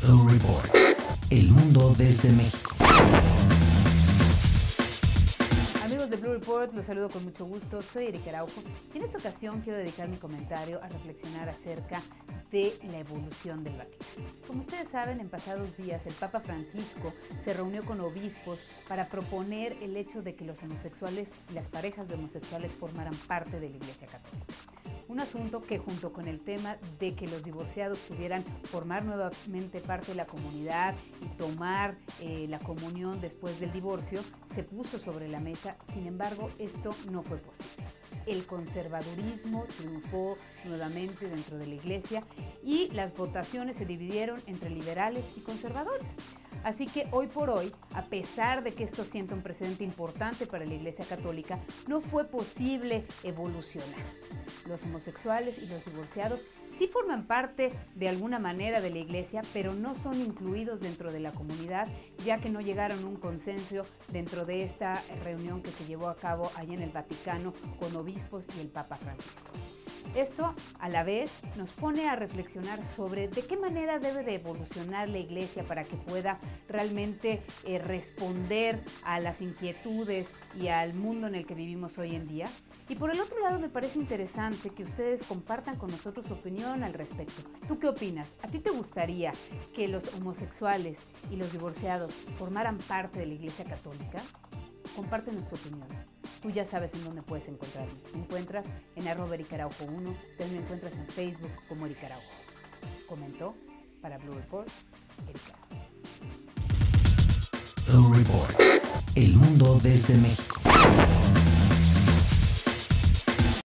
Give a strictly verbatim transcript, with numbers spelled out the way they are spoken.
Blue Report. El mundo desde México. Amigos de Blue Report, los saludo con mucho gusto. Soy Erika Araujo y en esta ocasión quiero dedicar mi comentario a reflexionar acerca de la evolución del Vaticano. Como ustedes saben, en pasados días el Papa Francisco se reunió con obispos para proponer el hecho de que los homosexuales y las parejas de homosexuales formaran parte de la Iglesia Católica. Un asunto que, junto con el tema de que los divorciados pudieran formar nuevamente parte de la comunidad y tomar eh, la comunión después del divorcio, se puso sobre la mesa. Sin embargo, esto no fue posible. El conservadurismo triunfó nuevamente dentro de la Iglesia y las votaciones se dividieron entre liberales y conservadores. Así que hoy por hoy, a pesar de que esto sienta un precedente importante para la Iglesia Católica, no fue posible evolucionar. Los homosexuales y los divorciados sí forman parte de alguna manera de la Iglesia, pero no son incluidos dentro de la comunidad, ya que no llegaron a un consenso dentro de esta reunión que se llevó a cabo allá en el Vaticano con obispos y el Papa Francisco. Esto, a la vez, nos pone a reflexionar sobre de qué manera debe de evolucionar la Iglesia para que pueda realmente eh, responder a las inquietudes y al mundo en el que vivimos hoy en día. Y por el otro lado, me parece interesante que ustedes compartan con nosotros su opinión al respecto. ¿Tú qué opinas? ¿A ti te gustaría que los homosexuales y los divorciados formaran parte de la Iglesia Católica? Compártenos tu opinión. Tú ya sabes en dónde puedes encontrarme. Me encuentras en arroba Erika Araujo uno, también me encuentras en Facebook como Erika Araujo. Comentó para Blue Report, Erika. Blue Report. El mundo desde México.